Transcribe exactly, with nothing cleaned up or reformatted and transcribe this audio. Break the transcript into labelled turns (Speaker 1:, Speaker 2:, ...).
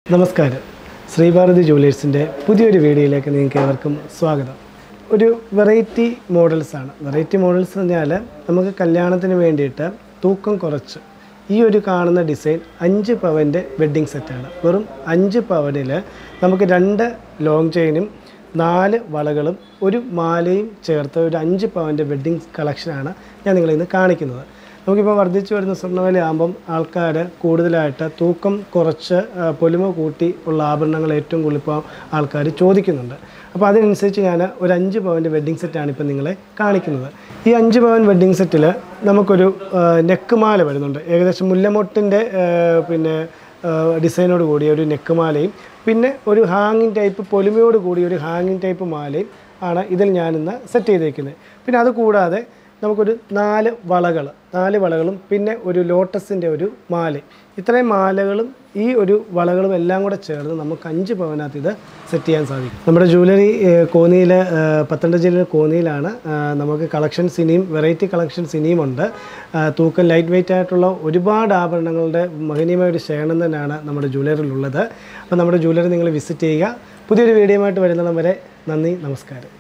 Speaker 1: നമസ്കാരം. ശ്രീഭാരതി ജുവലേഴ്സിൻ്റെ പുതിയൊരു വീഡിയോയിലേക്ക് നിങ്ങൾക്ക് ഏവർക്കും സ്വാഗതം. ഒരു വെറൈറ്റി മോഡൽസാണ്. വെറൈറ്റി മോഡൽസ് എന്ന് പറഞ്ഞാൽ നമുക്ക് കല്യാണത്തിന് വേണ്ടിയിട്ട് തൂക്കം കുറച്ച് ഈ ഒരു കാണുന്ന ഡിസൈൻ അഞ്ച് പവൻ്റെ വെഡ്ഡിങ് സെറ്റാണ്. വെറും അഞ്ച് പവനിൽ നമുക്ക് രണ്ട് ലോങ് ചെയിനും നാല് വളകളും ഒരു മാലയും ചേർത്ത് ഒരു അഞ്ച് പവൻ്റെ വെഡ്ഡിങ് കളക്ഷനാണ് ഞാൻ നിങ്ങളിന്ന് കാണിക്കുന്നത്. നമുക്കിപ്പോൾ വർദ്ധിച്ചു വരുന്ന സ്വർണ്ണവില ആകുമ്പം ആൾക്കാർ കൂടുതലായിട്ട് തൂക്കം കുറച്ച് പൊലിമ കൂട്ടി ഉള്ള ആഭരണങ്ങൾ ഏറ്റവും കൂടുതൽ ഇപ്പോൾ ആൾക്കാർ ചോദിക്കുന്നുണ്ട്. അപ്പോൾ അതിനനുസരിച്ച് ഞാൻ ഒരു അഞ്ച് പവൻ്റെ വെഡ്ഡിങ് സെറ്റാണ് ഇപ്പോൾ നിങ്ങളെ കാണിക്കുന്നത്. ഈ അഞ്ച് പവൻ വെഡ്ഡിങ് സെറ്റിൽ നമുക്കൊരു നെക്ക് മാല വരുന്നുണ്ട്. ഏകദേശം മുല്ലമൊട്ടിൻ്റെ പിന്നെ ഡിസൈനോട് കൂടിയ ഒരു നെക്ക് മാലയും പിന്നെ ഒരു ഹാങ്ങിങ് ടൈപ്പ് പൊലിമയോട് കൂടിയ ഒരു ഹാങ്ങിങ് ടൈപ്പ് മാലയും ആണ് ഇതിൽ ഞാനിന്ന് സെറ്റ് ചെയ്തേക്കുന്നത്. പിന്നെ അതുകൂടാതെ നമുക്കൊരു നാല് വളകൾ നാല് വളകളും പിന്നെ ഒരു ലോട്ടസിൻ്റെ ഒരു മാല, ഇത്രയും മാലകളും ഈ ഒരു വളകളും എല്ലാം കൂടെ ചേർന്ന് നമുക്ക് അഞ്ച് പവനകത്ത് ഇത് സെറ്റ് ചെയ്യാൻ സാധിക്കും. നമ്മുടെ ജ്വല്ലറി കോന്നിയിൽ, പത്തനംതിട്ട ജില്ലയിൽ കോന്നിയിലാണ്. നമുക്ക് കളക്ഷൻസ് ഇനിയും വെറൈറ്റി കളക്ഷൻസ് ഇനിയും ഉണ്ട്. തൂക്കം ലൈറ്റ് വെയ്റ്റ് ആയിട്ടുള്ള ഒരുപാട് ആഭരണങ്ങളുടെ മഹനീയമായ ഒരു ശേഖരണം തന്നെയാണ് നമ്മുടെ ജ്വല്ലറിയിലുള്ളത്. അപ്പോൾ നമ്മുടെ ജ്വല്ലറി നിങ്ങൾ വിസിറ്റ് ചെയ്യുക. പുതിയൊരു വീഡിയോയുമായിട്ട് വരുന്നിടം വരെ നന്ദി, നമസ്കാരം.